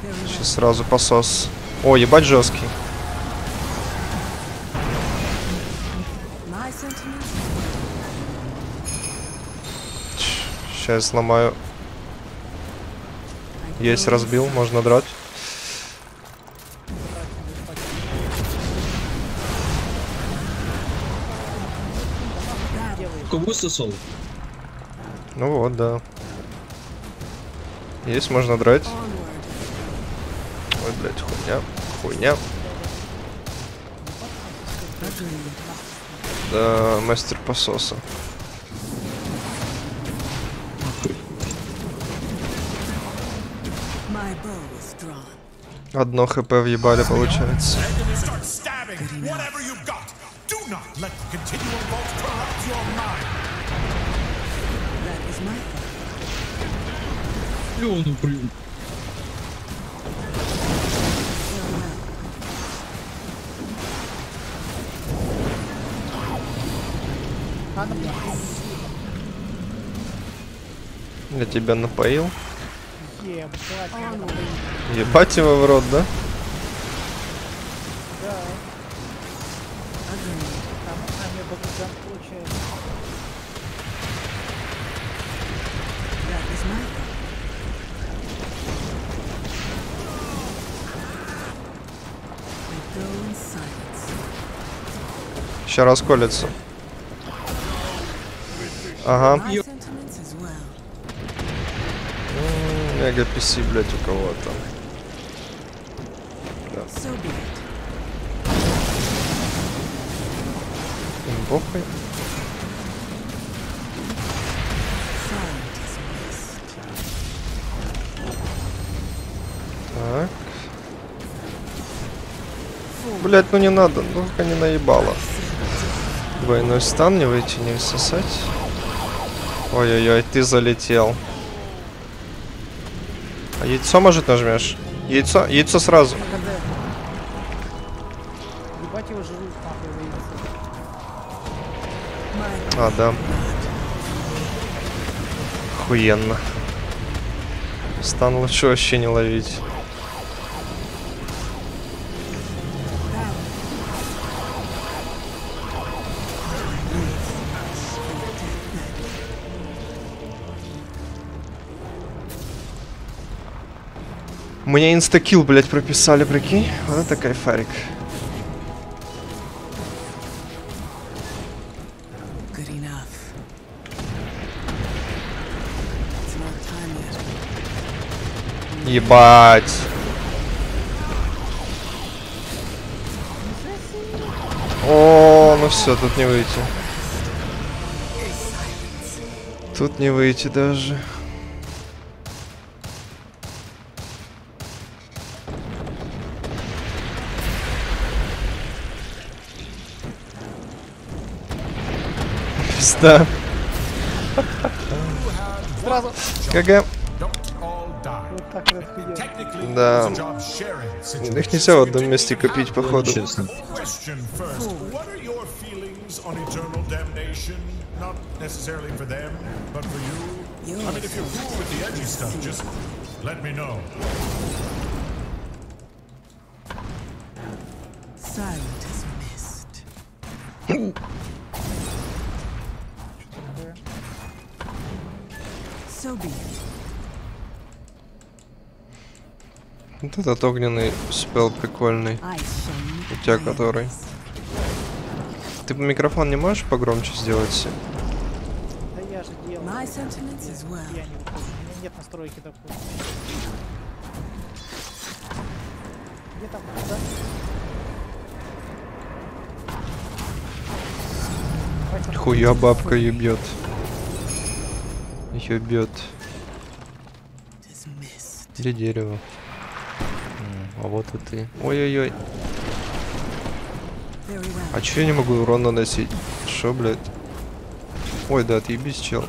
Сейчас сразу посос. О, ебать жесткий. Сейчас сломаю. Есть, разбил, можно драть. Кого сосал? Ну вот, да. Есть, можно драть. Ой, блядь, хуйня. Хуйня. Да, мастер пососа. Одно хп въебали, получается. Плюну, плюну. Я тебя напоил. Ебать. Ебать его в рот, да? Да. Там мне богатан получается. Сейчас расколется. Ага. Мега PC, блять, у кого-то. Да. Им похуй. Так. Блять, ну не надо, ну как не наебало. Двойной стан, не выйти, не всосать. Ой-ой-ой, ты залетел. А яйцо, может, нажмешь? Яйцо, яйцо сразу. Ебать его жрут, нахуй, выебаться. А, да. Охуенно. Стан лучше вообще не ловить. Мне инстакилл, блять, прописали, прикинь. Вот это кайфарик. Ебать. О, ну все, тут не выйти. Тут не выйти даже. Пизда. Сразу. КГ. Вот так вот хуя. Да. Их нельзя в одном месте копить, походу. Честно. Вот этот огненный спел прикольный. У тебя который. Ты микрофон не можешь погромче сделать? Да я же делал. Я не выхожу. У меня нет настройки такой. Где там? Да? Хуя бабка ебет. Ебет. Где дерево? А вот и ты. Ой-ой-ой. А чё я не могу урон наносить? Шо, блядь? Ой, да, отъебись, чел.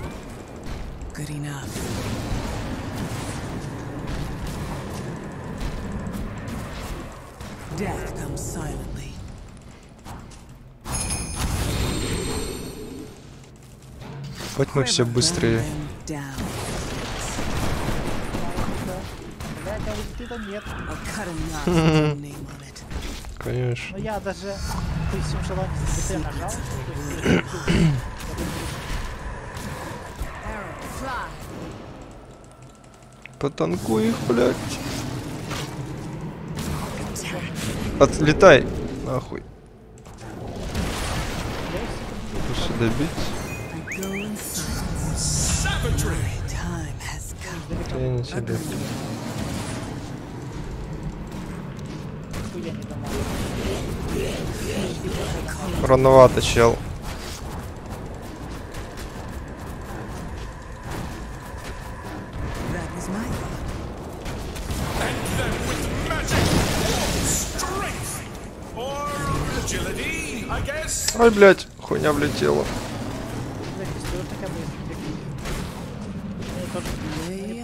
Хоть мы все быстрее. Блядь, а ульты-то нет. Конечно. Но я даже при всем желании ДТ нажал. Потанкуй их, блядь. Отлетай. Нахуй. Лучше добить. Я не тебе. Хуя не домой. Рановато, чел. Ай, блядь, хуйня влетела. Блядь, если вот хотя бы мне тоже не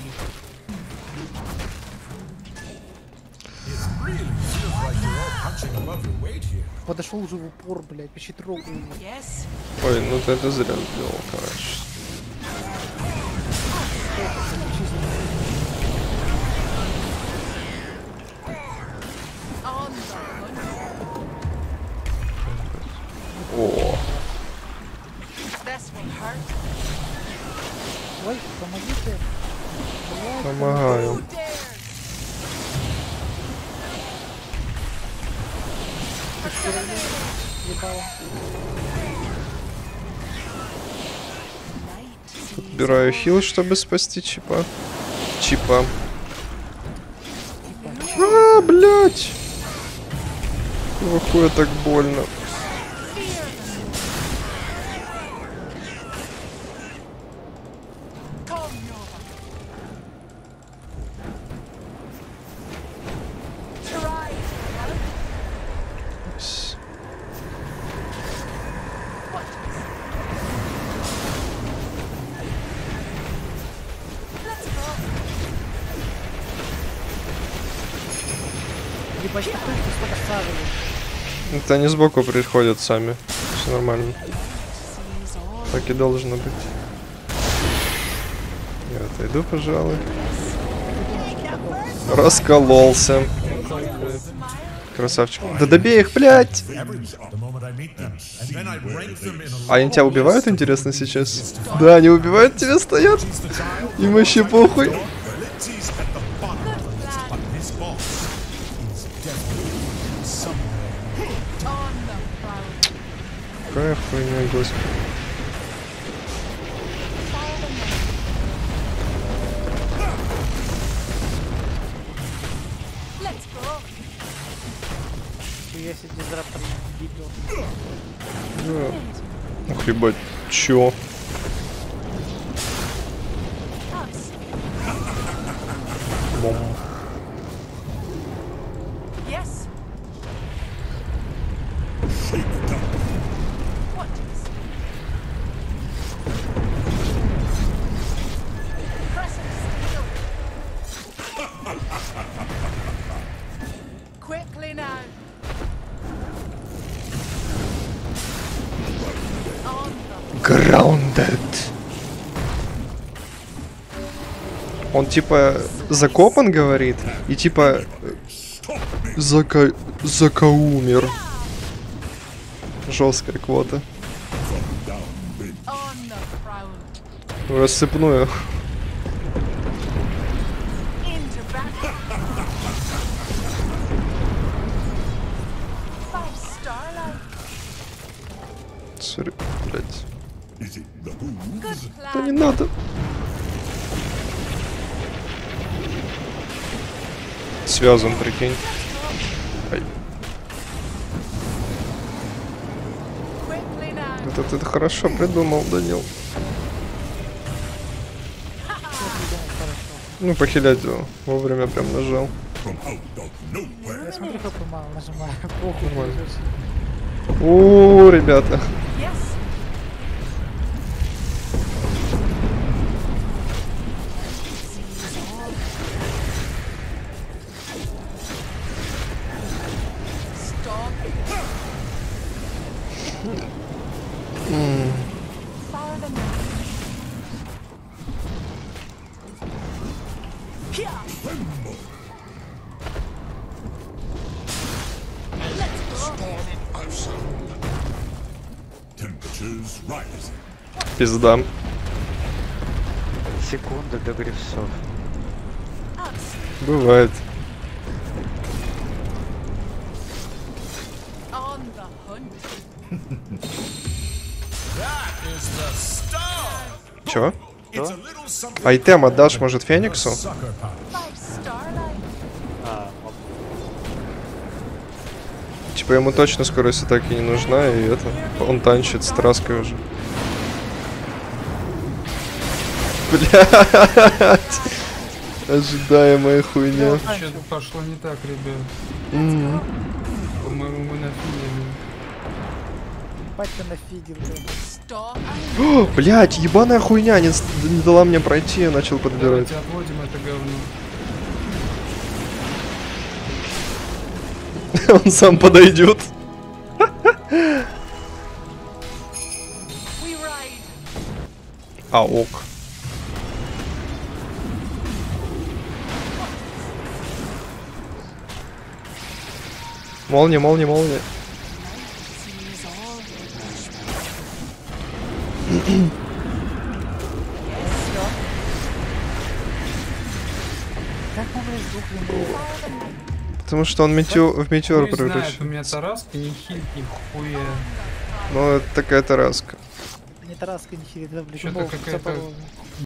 подошел уже в упор, блядь, почти трогаю его. Ой, ну ты это зря сделал, короче. О, Ой, помогите. помогаю. Ебало. Подбираю хил, чтобы спасти Чипа. Чипа. А, блядь. Какого хуя так больно? Ебать, что ты столько сажали. Это они сбоку приходят сами. Все нормально. Так и должно быть. Я отойду, пожалуй. Раскололся. Красавчик. Да добей их, блядь! А они тебя убивают, интересно, сейчас? Да, они убивают тебя, стоят. Им вообще похуй. Какая хуйня, господи. Если дизраптор бегет. Ух, ебать, чё? Бом. Grounded. Он типа закопан, говорит, и типа закаумер. Жесткая квота. Рассыпную. Сори, блядь. Да не надо. Связан, прикинь. Ай. Это ты хорошо придумал, Данил. Ну, похилять его. Вовремя прям нажал. Я смотрю, как мало нажимаю. Похуй. Нормально. О, ребята. Пизда. Секунда до грифсов. Бывает. Чё? Айтем отдашь, может, Фениксу? Типа ему точно скорость атаки не нужна, и это... Он танчит с траской уже. Блядь! Ожидаемая хуйня. Что-то пошло не так, ребят. По-моему, мы нафигели. Ебать ты нафигел, блин. О, блядь, ебаная хуйня не дала мне пройти, я начал подбирать. Давайте отводим это говно. Он сам подойдет. А, ок. Молния, молния, молния. Как мы из двух винов? Потому что он в метеор Не знаю, превращается. у меня тараска не хилит нихуя. Ну, это такая тараска. Не тараска, не хилит, это, блядь, Что-то умов какая-то запорожный.